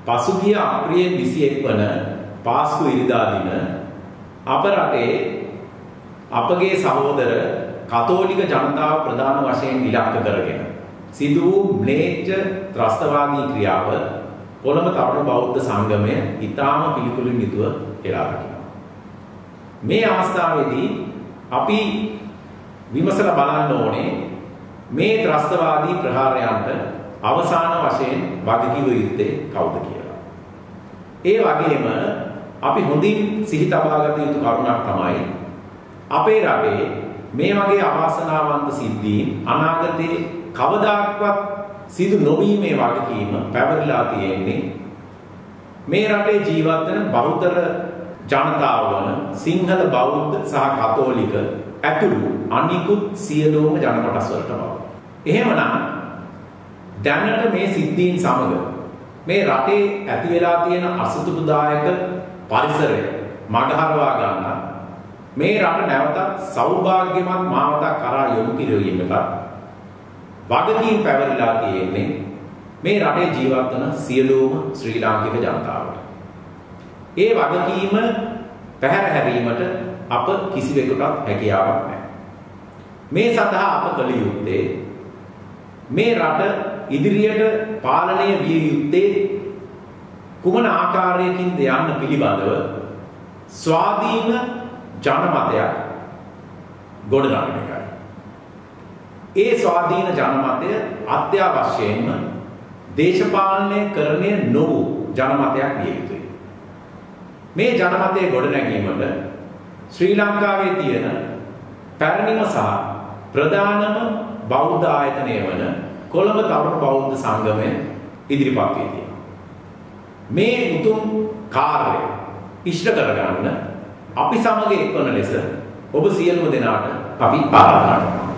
පසුගිය අප්‍රේල් 21 වන පාස්කු ඉරිදා දින අප රටේ අපගේ සහෝදර කතෝලික ජනතාව ප්‍රධාන වශයෙන් ඉලක්ක කරගෙන සිදු වූ ම්ලේච්ඡ ත්‍රස්තවාදී ක්‍රියාව කොළඹ තරුණ බෞද්ධ සංගමය ඉතාම පිළිකුලින් යුතුව එළා දකිනවා. මේ අවස්ථාවේදී අපි විමසලා බලන්න ඕනේ මේ ත්‍රස්තවාදී ප්‍රහාරයන්ට අවසාන වශයෙන් වගකිව යුත්තේ කවුද කියලා. ඒ වගේම අපි හොඳින් සිහි තබා ගත යුතු කරුණක් තමයි අපේ රටේ මේ වගේ අවාසනාවන්ත සිද්ධීන් අනාගතේ කවදාක්වත් සිදු නොවීමේ වගකීම පැවරිලා තියෙන්නේ මේ රටේ ජීවත් වෙන බහුතර ජනතාව වන සිංහල බෞද්ධ සහ කතෝලික ඇතුළු අනිකුත් සියලුම ජන කොටස් වලට බව. එහෙමනම් දැනට මේ සිද්ධීන් සමග මේ රටේ ඇති වෙලා තියෙන අසතුටුදායක පරිසරය මගහරවා ගන්න මේ රට නැවතත් සෞභාග්‍යමත් මාවතක් කරා යොමු කිරීමට වගකීම් පැවරිලා තියෙන්නේ මේ රටේ ජීවත් වන සියලුම ශ්‍රී ලාංකික ජනතාවට. ඒ වගකීම පැහැර හැරීමට අප කිසිවෙකුටත් හැකියාවක් නැහැ. මේ සඳහා අප කළ යුත්තේ මේ රට ඉදිරියට පාලනය විය යුත්තේ කුමන ආකාරයකින්ද යන්න පිළිබඳව ස්වාධීන ජනමතයක් ගොඩනගන එකයි. ඒ ස්වාධීන ජනමතය අත්‍යවශ්‍යයෙන්ම දේශපාලනය කරණය නොවූ ජනමතයක් විය යුතුයි. මේ ජනමතය ගොඩනැගීමට ශ්‍රී ලංකාවේ තියෙන පැරණිම සහ ප්‍රධානම බෞද්ධ ආයතනය වන කොළඹ තරුණ බෞද්ධ සංගමය ඉදිරිපත් වී තියෙනවා. මේ උතුම් කාර්යය ඉෂ්ට කරගන්න අපි සමග එක්වන ලෙස ඔබ සියලුම දෙනාට අපි ආරාධනා කරනවා.